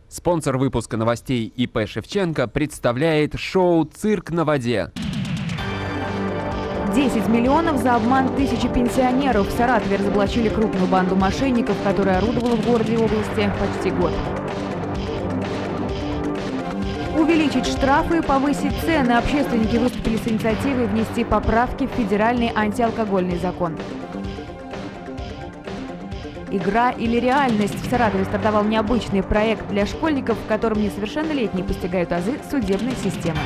Спонсор выпуска новостей ИП «Шевченко» представляет шоу «Цирк на воде». 10 миллионов за обман тысячи пенсионеров. В Саратове разоблачили крупную банду мошенников, которая орудовала в городе и области почти год. Увеличить штрафы и повысить цены. Общественники выступили с инициативой внести поправки в федеральный антиалкогольный закон. Игра или реальность. В Саратове стартовал необычный проект для школьников, в котором несовершеннолетние постигают азы судебной системы.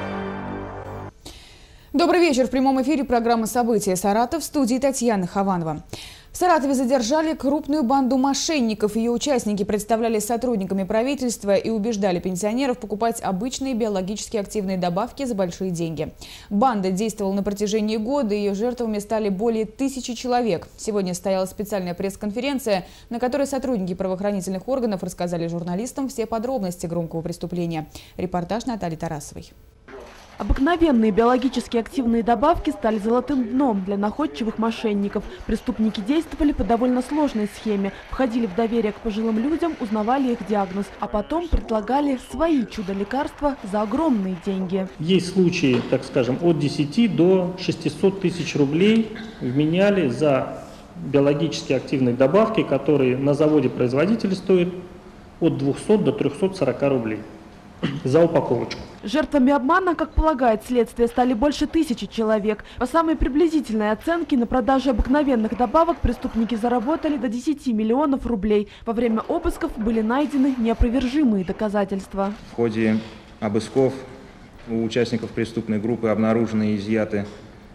Добрый вечер. В прямом эфире программы «События Саратов», в студии Татьяна Хованова. В Саратове задержали крупную банду мошенников. Ее участники представлялись сотрудниками правительства и убеждали пенсионеров покупать обычные биологически активные добавки за большие деньги. Банда действовала на протяжении года, ее жертвами стали более 1000 человек. Сегодня состоялась специальная пресс-конференция, на которой сотрудники правоохранительных органов рассказали журналистам все подробности громкого преступления. Репортаж Натальи Тарасовой. Обыкновенные биологически активные добавки стали золотым дном для находчивых мошенников. Преступники действовали по довольно сложной схеме. Входили в доверие к пожилым людям, узнавали их диагноз, а потом предлагали свои чудо-лекарства за огромные деньги. Есть случаи, так скажем, от 10 до 600 тысяч рублей вменяли за биологически активные добавки, которые на заводе производителя стоят от 200 до 340 рублей за упаковочку. Жертвами обмана, как полагает следствие, стали больше 1000 человек. По самой приблизительной оценке, на продаже обыкновенных добавок преступники заработали до 10 миллионов рублей. Во время обысков были найдены неопровержимые доказательства. В ходе обысков у участников преступной группы обнаружены и изъяты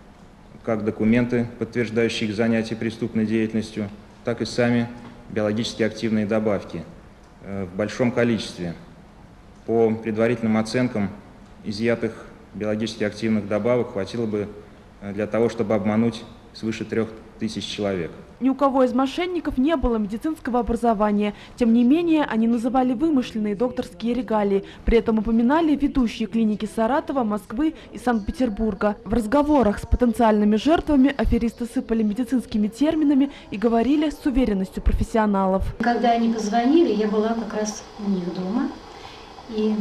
как документы, подтверждающие их занятие преступной деятельностью, так и сами биологически активные добавки в большом количестве. По предварительным оценкам, изъятых биологически активных добавок хватило бы для того, чтобы обмануть свыше 3000 человек. Ни у кого из мошенников не было медицинского образования. Тем не менее, они называли вымышленные докторские регалии. При этом упоминали ведущие клиники Саратова, Москвы и Санкт-Петербурга. В разговорах с потенциальными жертвами аферисты сыпали медицинскими терминами и говорили с уверенностью профессионалов. Когда они позвонили, я была как раз у них дома. И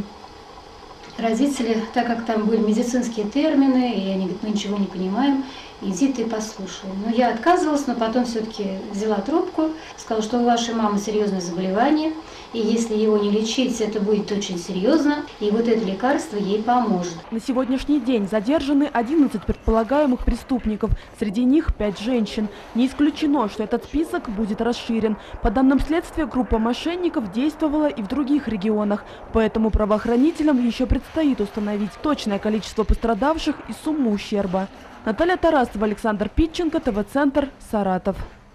родители, так как там были медицинские термины, и они говорят, мы ничего не понимаем, иди ты послушай. Но я отказывалась, но потом все-таки взяла трубку, сказала, что у вашей мамы серьезное заболевание, и если его не лечить, это будет очень серьезно, и вот это лекарство ей поможет. На сегодняшний день задержаны 11 предполагаемых преступников, среди них 5 женщин. Не исключено, что этот список будет расширен. По данным следствия, группа мошенников действовала и в других регионах, поэтому правоохранителям еще предстоит установить точное количество пострадавших и сумму ущерба. Наталья Тарасова, Александр Питченко, ТВ-центр, Саратов.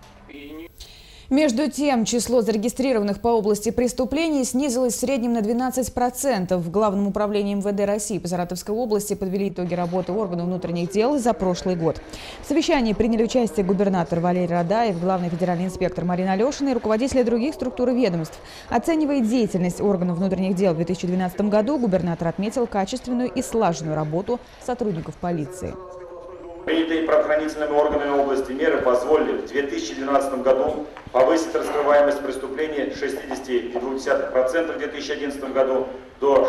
Между тем, число зарегистрированных по области преступлений снизилось в среднем на 12%. В Главном управлении МВД России по Саратовской области подвели итоги работы органов внутренних дел за прошлый год. В совещании приняли участие губернатор Валерий Радаев, главный федеральный инспектор Марина Алешина и руководители других структур и ведомств. Оценивая деятельность органов внутренних дел в 2012 году, губернатор отметил качественную и слаженную работу сотрудников полиции. Принятые правоохранительными органами области меры позволили в 2012 году повысить раскрываемость преступлений с 60,2% в 2011 году до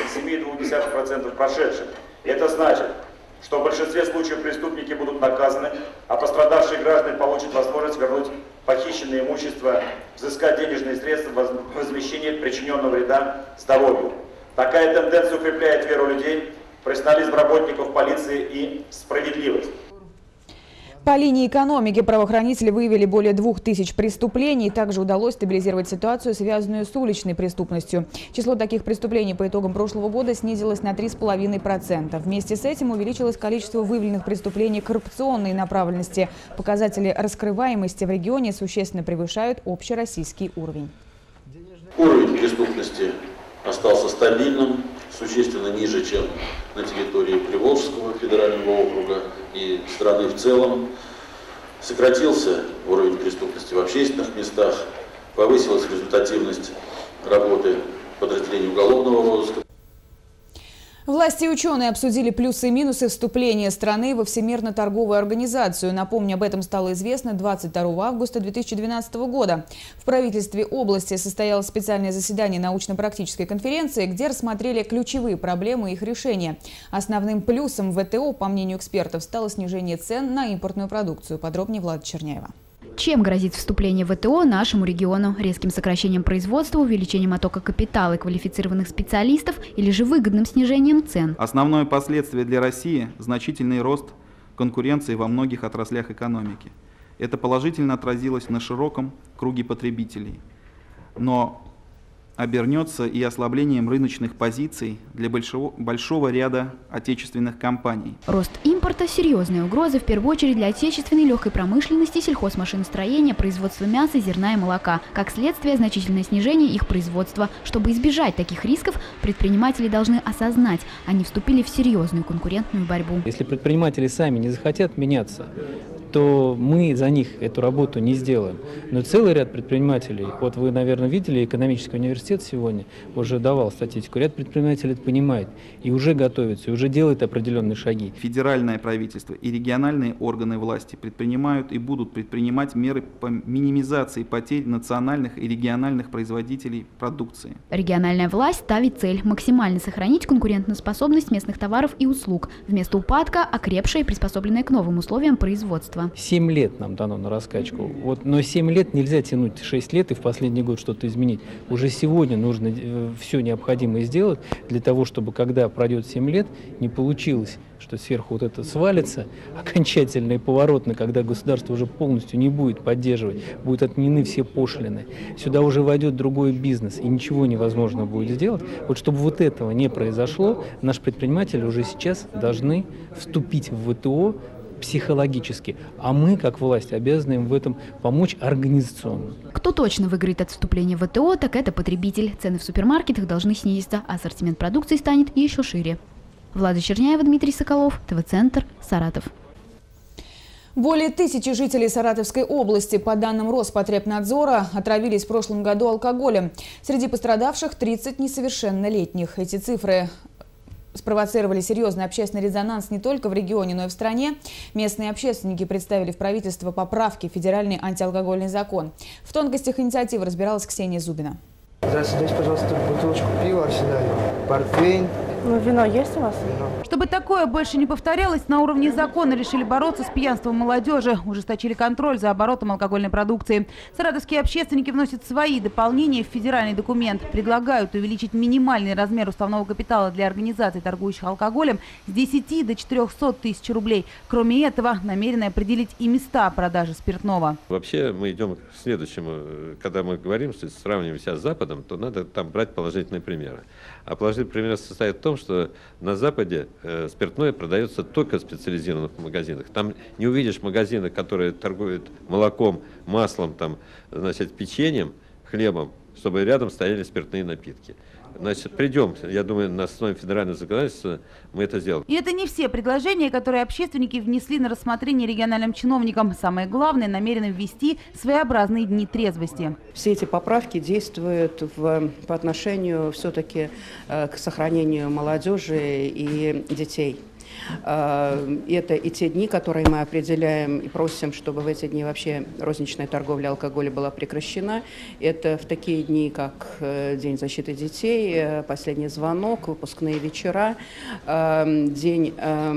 67,2% прошедших. Это значит, что в большинстве случаев преступники будут наказаны, а пострадавшие граждане получат возможность вернуть похищенное имущество, взыскать денежные средства, возмещение причиненного вреда здоровью. Такая тенденция укрепляет веру людей, профессионализм работников полиции и справедливость. По линии экономики правоохранители выявили более 2000 преступлений. Также удалось стабилизировать ситуацию, связанную с уличной преступностью. Число таких преступлений по итогам прошлого года снизилось на 3,5%. Вместе с этим увеличилось количество выявленных преступлений коррупционной направленности. Показатели раскрываемости в регионе существенно превышают общероссийский уровень. Уровень преступности остался стабильным, существенно ниже, чем на территории Приволжского федерального округа и страны в целом. Сократился уровень преступности в общественных местах, повысилась результативность работы подразделений уголовного розыска. Власти и ученые обсудили плюсы и минусы вступления страны во Всемирную торговую организацию. Напомню, об этом стало известно 22 августа 2012 года. В правительстве области состоялось специальное заседание научно-практической конференции, где рассмотрели ключевые проблемы и их решения. Основным плюсом ВТО, по мнению экспертов, стало снижение цен на импортную продукцию. Подробнее Влада Черняева. Чем грозит вступление в ВТО нашему региону? Резким сокращением производства, увеличением оттока капитала и квалифицированных специалистов или же выгодным снижением цен? Основное последствие для России – значительный рост конкуренции во многих отраслях экономики. Это положительно отразилось на широком круге потребителей, но обернется и ослаблением рыночных позиций для большого ряда отечественных компаний. Рост импорта – серьезная угроза в первую очередь для отечественной легкой промышленности, сельхозмашиностроения, производства мяса, зерна и молока. Как следствие, значительное снижение их производства. Чтобы избежать таких рисков, предприниматели должны осознать, они вступили в серьезную конкурентную борьбу. Если предприниматели сами не захотят меняться, то мы за них эту работу не сделаем. Но целый ряд предпринимателей, вот вы, наверное, видели, экономический университет сегодня уже давал статистику, ряд предпринимателей это понимает и уже готовится, и уже делает определенные шаги. Федеральное правительство и региональные органы власти предпринимают и будут предпринимать меры по минимизации потерь национальных и региональных производителей продукции. Региональная власть ставит цель максимально сохранить конкурентоспособность местных товаров и услуг. Вместо упадка – окрепшее и приспособленное к новым условиям производства. 7 лет нам дано на раскачку. Но 7 лет нельзя тянуть 6 лет и в последний год что-то изменить. Уже сегодня нужно все необходимое сделать для того, чтобы когда пройдет 7 лет, не получилось, что сверху вот это свалится окончательно и поворотно, когда государство уже полностью не будет поддерживать, будут отменены все пошлины. Сюда уже войдет другой бизнес, и ничего невозможно будет сделать. Вот чтобы вот этого не произошло, наши предприниматели уже сейчас должны вступить в ВТО психологически, а мы, как власть, обязаны им в этом помочь организационно. Кто точно выиграет от вступления в ВТО, так это потребитель. Цены в супермаркетах должны снизиться, а ассортимент продукции станет еще шире. Влада Черняева, Дмитрий Соколов, ТВ-центр, Саратов. Более 1000 жителей Саратовской области, по данным Роспотребнадзора, отравились в прошлом году алкоголем. Среди пострадавших 30 несовершеннолетних. Эти цифры спровоцировали серьезный общественный резонанс не только в регионе, но и в стране. Местные общественники представили в правительство поправки в федеральный антиалкогольный закон. В тонкостях инициативы разбиралась Ксения Зубина. Здравствуйте, пожалуйста, бутылочку пива, арсенального, портвейн. Ну, вино есть у вас? Вино. Чтобы такое больше не повторялось, на уровне закона решили бороться с пьянством молодежи. Ужесточили контроль за оборотом алкогольной продукции. Саратовские общественники вносят свои дополнения в федеральный документ. Предлагают увеличить минимальный размер уставного капитала для организаций, торгующих алкоголем, с 10 до 400 тысяч рублей. Кроме этого, намерены определить и места продажи спиртного. Вообще мы идем к следующему. Когда мы говорим, что сравниваем себя с Западом, то надо там брать положительные примеры. А положительный пример состоит в том, что на Западе спиртное продается только в специализированных магазинах. Там не увидишь магазины, которые торгуют молоком, маслом, там, значит, печеньем, хлебом, чтобы рядом стояли спиртные напитки. Значит, придем, я думаю, на основе федерального законодательства мы это сделаем. И это не все предложения, которые общественники внесли на рассмотрение региональным чиновникам. Самое главное, намерены ввести своеобразные дни трезвости. Все эти поправки действуют по отношению все-таки к сохранению молодежи и детей. Это и те дни, которые мы определяем и просим, чтобы в эти дни вообще розничная торговля алкоголя была прекращена. Это в такие дни, как День защиты детей, последний звонок, выпускные вечера, день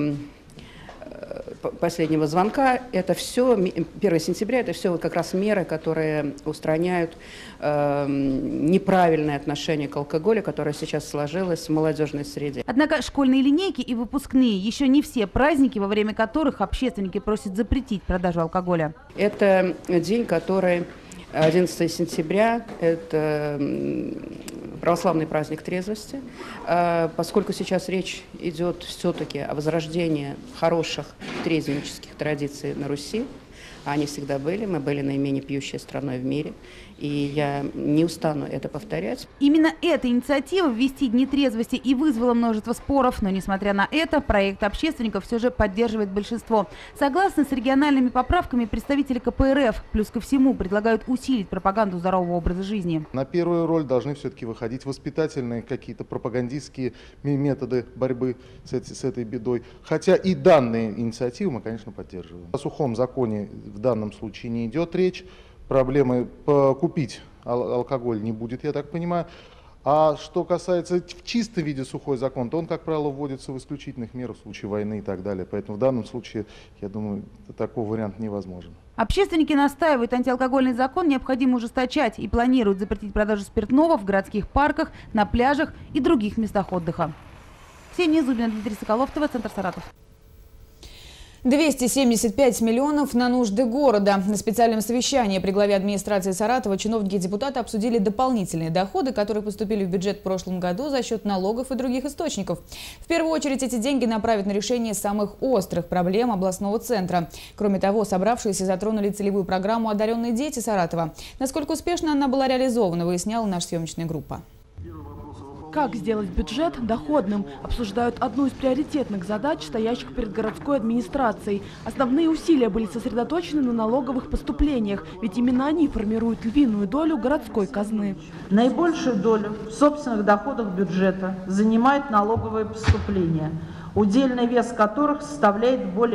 последнего звонка. Это все, 1 сентября, это все вот как раз меры, которые устраняют неправильное отношение к алкоголю, которое сейчас сложилось в молодежной среде. Однако школьные линейки и выпускные еще не все праздники, во время которых общественники просят запретить продажу алкоголя. Это день, который 11 сентября, это православный праздник трезвости, поскольку сейчас речь идет все-таки о возрождении хороших трезвеннических традиций на Руси, Они всегда были. Мы были наименее пьющей страной в мире. И я не устану это повторять. Именно эта инициатива ввести дни трезвости и вызвала множество споров. Но, несмотря на это, проект общественников все же поддерживает большинство. Согласно с региональными поправками, представители КПРФ, плюс ко всему, предлагают усилить пропаганду здорового образа жизни. На первую роль должны все-таки выходить воспитательные какие-то пропагандистские методы борьбы с этой бедой. Хотя и данные инициативы мы, конечно, поддерживаем. О сухом законе в данном случае не идет речь. Проблемы купить алкоголь не будет, я так понимаю. А что касается в чистом виде сухой закон, то он, как правило, вводится в исключительных мерах в случае войны и так далее. Поэтому в данном случае, я думаю, такой вариант невозможен. Общественники настаивают, антиалкогольный закон необходимо ужесточать и планируют запретить продажу спиртного в городских парках, на пляжах и других местах отдыха. Ксения Зубина, Дмитрий Соколов, ТВ Центр Саратов. 275 миллионов на нужды города. На специальном совещании при главе администрации Саратова чиновники и депутаты обсудили дополнительные доходы, которые поступили в бюджет в прошлом году за счет налогов и других источников. В первую очередь эти деньги направят на решение самых острых проблем областного центра. Кроме того, собравшиеся затронули целевую программу «Одаренные дети» Саратова. Насколько успешно она была реализована, выясняла наша съемочная группа. Как сделать бюджет доходным? Обсуждают одну из приоритетных задач, стоящих перед городской администрацией. Основные усилия были сосредоточены на налоговых поступлениях, ведь именно они формируют львиную долю городской казны. Наибольшую долю в собственных доходах бюджета занимают налоговые поступления, удельный вес которых составляет более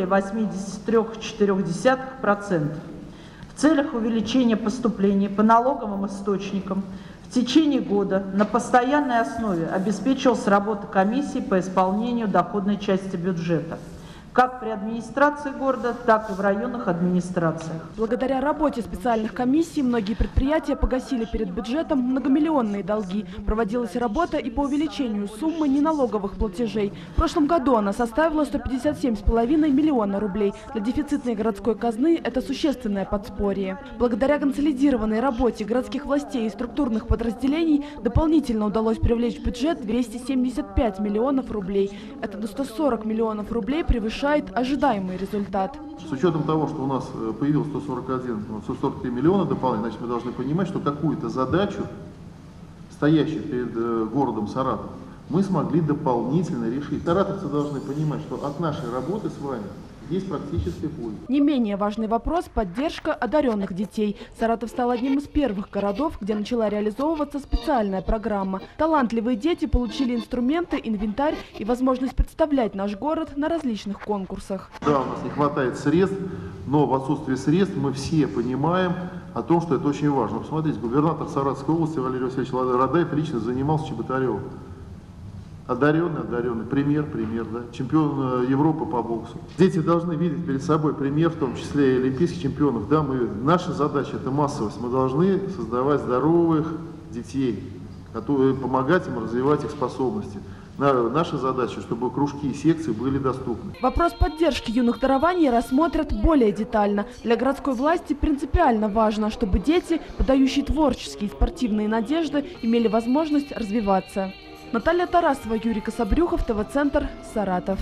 83,4%. В целях увеличения поступлений по налоговым источникам в течение года на постоянной основе обеспечивалась работа комиссии по исполнению доходной части бюджета, как при администрации города, так и в районных администрациях. Благодаря работе специальных комиссий многие предприятия погасили перед бюджетом многомиллионные долги. Проводилась работа и по увеличению суммы неналоговых платежей. В прошлом году она составила 157,5 миллиона рублей. Для дефицитной городской казны это существенное подспорье. Благодаря консолидированной работе городских властей и структурных подразделений дополнительно удалось привлечь в бюджет 275 миллионов рублей. Это до 140 миллионов рублей превышает ожидаемый результат. С учетом того, что у нас появилось 143 миллиона дополнительно, значит, мы должны понимать, что какую-то задачу, стоящую перед городом Саратов, мы смогли дополнительно решить. Саратовцы должны понимать, что от нашей работы с вами есть практическая польза. Не менее важный вопрос – поддержка одаренных детей. Саратов стал одним из первых городов, где начала реализовываться специальная программа. Талантливые дети получили инструменты, инвентарь и возможность представлять наш город на различных конкурсах. Да, у нас не хватает средств, но в отсутствии средств мы все понимаем о том, что это очень важно. Посмотрите, губернатор Саратовской области Валерий Васильевич Радаев лично занимался Чеботаревым. Одаренный, пример, да, чемпион Европы по боксу. Дети должны видеть перед собой пример, в том числе и олимпийских чемпионов. Да, наша задача – это массовость. Мы должны создавать здоровых детей, которые помогать им развивать их способности. Наша задача, чтобы кружки и секции были доступны. Вопрос поддержки юных дарований рассмотрят более детально. Для городской власти принципиально важно, чтобы дети, подающие творческие и спортивные надежды, имели возможность развиваться. Наталья Тарасова, Юрий Кособрюхов, ТВ-центр, Саратов.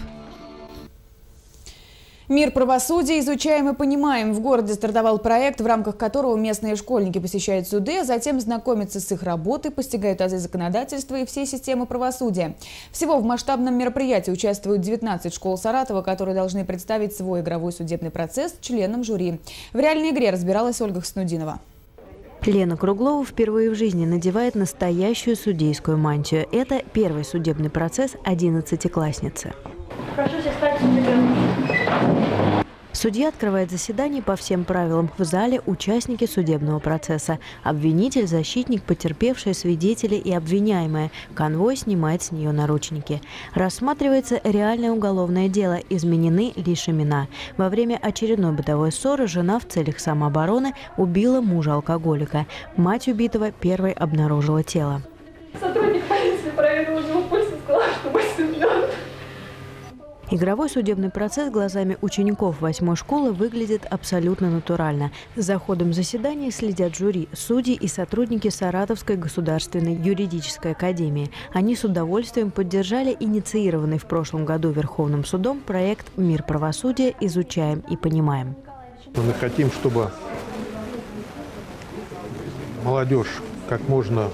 Мир правосудия изучаем и понимаем. В городе стартовал проект, в рамках которого местные школьники посещают суды, а затем знакомятся с их работой, постигают азы законодательства и всей системы правосудия. Всего в масштабном мероприятии участвуют 19 школ Саратова, которые должны представить свой игровой судебный процесс членам жюри. В реальной игре разбиралась Ольга Хснудинова. Лена Круглова впервые в жизни надевает настоящую судейскую мантию. Это первый судебный процесс 11-классницы. Прошу всех стать судьями. Судья открывает заседание по всем правилам. В зале участники судебного процесса. Обвинитель, защитник, потерпевшие, свидетели и обвиняемые. Конвой снимает с нее наручники. Рассматривается реальное уголовное дело. Изменены лишь имена. Во время очередной бытовой ссоры жена в целях самообороны убила мужа-алкоголика. Мать убитого первой обнаружила тело. Сотрудник полиции проверил у него пульс и сказал, что мой сын мертв. Игровой судебный процесс глазами учеников 8-й школы выглядит абсолютно натурально. За ходом заседания следят жюри, судьи и сотрудники Саратовской государственной юридической академии. Они с удовольствием поддержали инициированный в прошлом году Верховным судом проект «Мир правосудия. Изучаем и понимаем». Мы хотим, чтобы молодежь как можно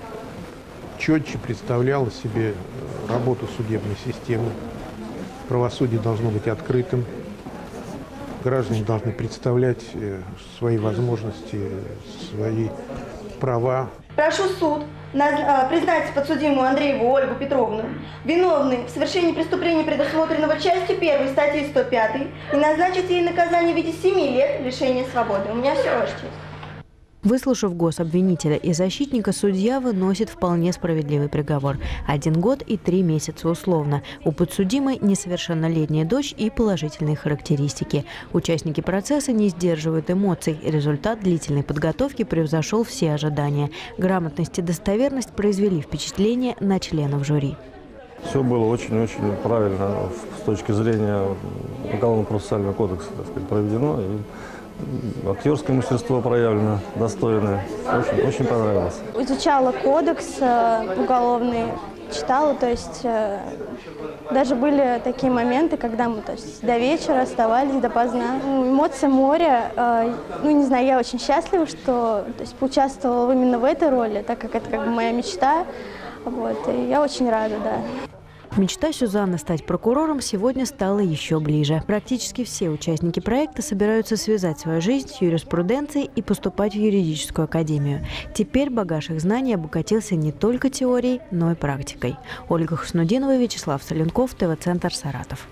четче представляла себе работу судебной системы. Правосудие должно быть открытым. Граждане должны представлять свои возможности, свои права. Прошу суд признать подсудимую Андрееву Ольгу Петровну виновной в совершении преступления, предусмотренного частью 1 статьи 105, и назначить ей наказание в виде 7 лет лишения свободы. У меня все, Ваша честь. Выслушав гособвинителя и защитника, судья выносит вполне справедливый приговор – 1 год и 3 месяца условно. У подсудимой несовершеннолетняя дочь и положительные характеристики. Участники процесса не сдерживают эмоций. Результат длительной подготовки превзошел все ожидания. Грамотность и достоверность произвели впечатление на членов жюри. Все было очень-очень правильно с точки зрения Уголовно-процессуального кодекса, так сказать, проведено. Актерское мастерство проявлено, достойное. Очень понравилось. Изучала кодекс уголовный, читала, то есть даже были такие моменты, когда мы до вечера оставались допоздна. Эмоции моря. Не знаю, я очень счастлива, что поучаствовала именно в этой роли, так как это моя мечта. И я очень рада, да. Мечта Сюзанны стать прокурором сегодня стала еще ближе. Практически все участники проекта собираются связать свою жизнь с юриспруденцией и поступать в юридическую академию. Теперь багаж их знаний обогатился не только теорией, но и практикой. Ольга Хуснудинова, Вячеслав Соленков, ТВ-центр «Саратов».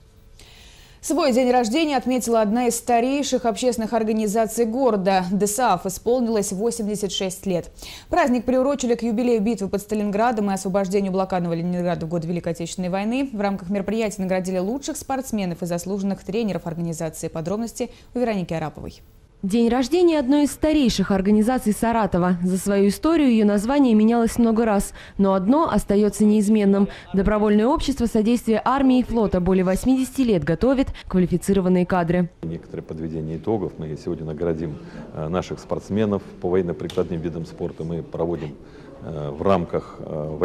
Свой день рождения отметила одна из старейших общественных организаций города. ДСААФ исполнилось 86 лет. Праздник приурочили к юбилею битвы под Сталинградом и освобождению блокадного Ленинграда в год Великой Отечественной войны. В рамках мероприятия наградили лучших спортсменов и заслуженных тренеров организации. Подробности у Вероники Араповой. День рождения одной из старейших организаций Саратова. За свою историю ее название менялось много раз, но одно остается неизменным. Добровольное общество содействия армии и флота более 80 лет готовит квалифицированные кадры. Некоторые подведения итогов. Мы сегодня наградим наших спортсменов по военно-прикладным видам спорта. Мы проводим в рамках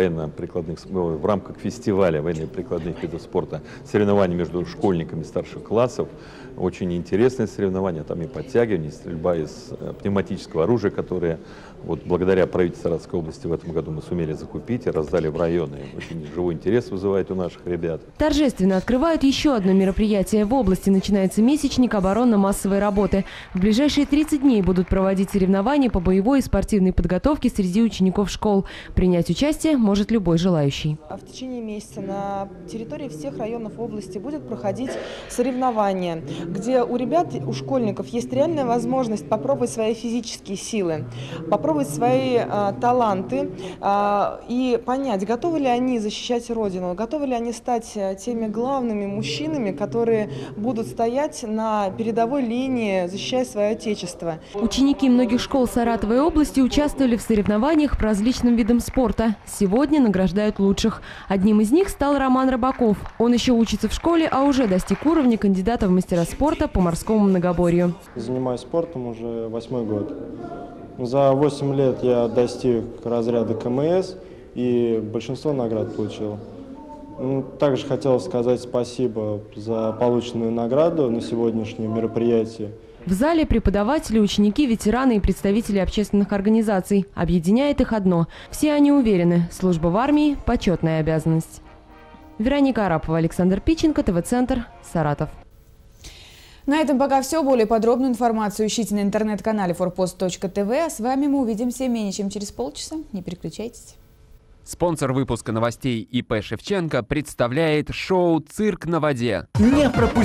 фестиваля военно-прикладных видов спорта соревнования между школьниками старших классов. Очень интересные соревнования, там и подтягивание, и стрельба из пневматического оружия, которые благодаря правительству Саратовской области в этом году мы сумели закупить и раздали в районы. Очень живой интерес вызывает у наших ребят. Торжественно открывают еще одно мероприятие. В области начинается месячник оборонно-массовой работы. В ближайшие 30 дней будут проводить соревнования по боевой и спортивной подготовке среди учеников школ. Принять участие может любой желающий. В течение месяца на территории всех районов области будет проходить соревнования, где у ребят, у школьников есть реальная возможность попробовать свои физические силы, попробовать свои таланты и понять, готовы ли они защищать Родину, готовы ли они стать теми главными мужчинами, которые будут стоять на передовой линии, защищая свое отечество. Ученики многих школ Саратовой области участвовали в соревнованиях по различным видам спорта. Сегодня награждают лучших. Одним из них стал Роман Рыбаков. Он еще учится в школе, а уже достиг уровня кандидата в мастера спорта по морскому многоборью. Занимаюсь спортом уже 8-й год. За 8 лет я достиг разряда КМС и большинство наград получил. Также хотел сказать спасибо за полученную награду на сегодняшнем мероприятии. В зале преподаватели, ученики, ветераны и представители общественных организаций. Объединяет их одно. Все они уверены, служба в армии – почетная обязанность. Вероника Арапова, Александр Пиченко, ТВ-центр, Саратов. На этом пока все. Более подробную информацию ищите на интернет-канале forpost.tv. А с вами мы увидимся менее чем через полчаса. Не переключайтесь. Спонсор выпуска новостей ИП «Шевченко» представляет шоу «Цирк на воде». Не пропустите!